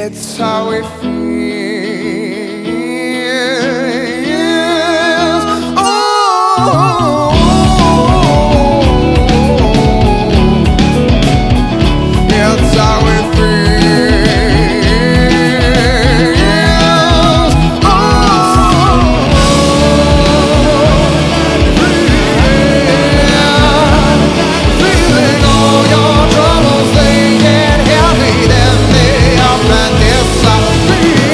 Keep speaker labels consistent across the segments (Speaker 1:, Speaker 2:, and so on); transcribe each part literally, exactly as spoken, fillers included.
Speaker 1: It's how it feels. Oh, it's how it feels. Oh, feeling all your troubles, they get heavy, then they up and disappear,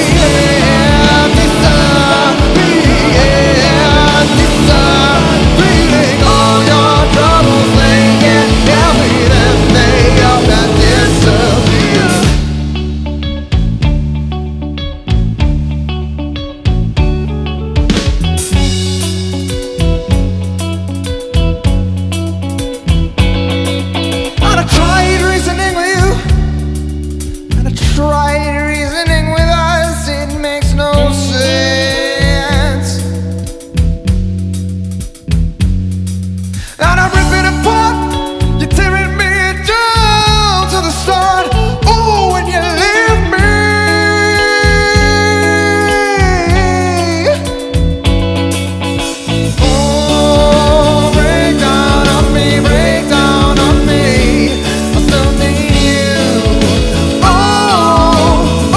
Speaker 1: disappear, disappear. Feeling all your troubles, they get heavy, then they up and disappear. And I tried reasoning with you, and I tried reasoning with us, it makes no sense. And I'm ripping apart, you're tearing me down to the start. Oh, when you leave me, oh, break down on me, break down on me. I still need you. Oh, oh,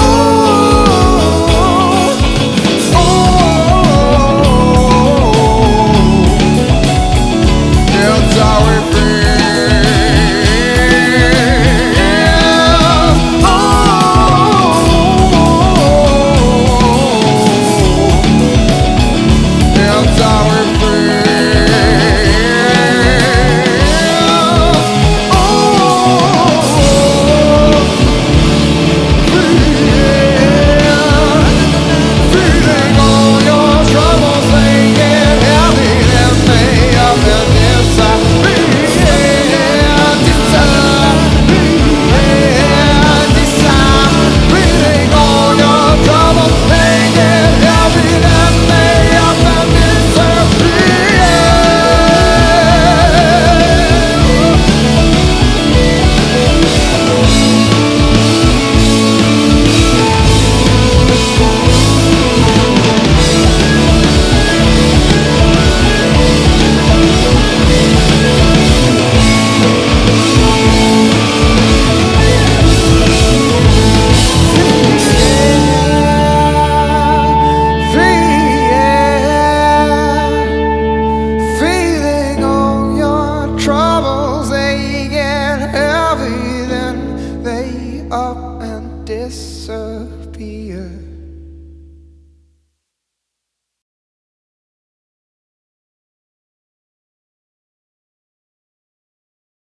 Speaker 1: oh, it's how it feels. Oh, it's how it feels. Oh, feeling all your troubles, they get heavy, then they up and disappear, disappear, disappear. Feeling all your troubles, they get heavy, then they up and disappear. Feeling all your troubles, they get heavy, then they up and disappear.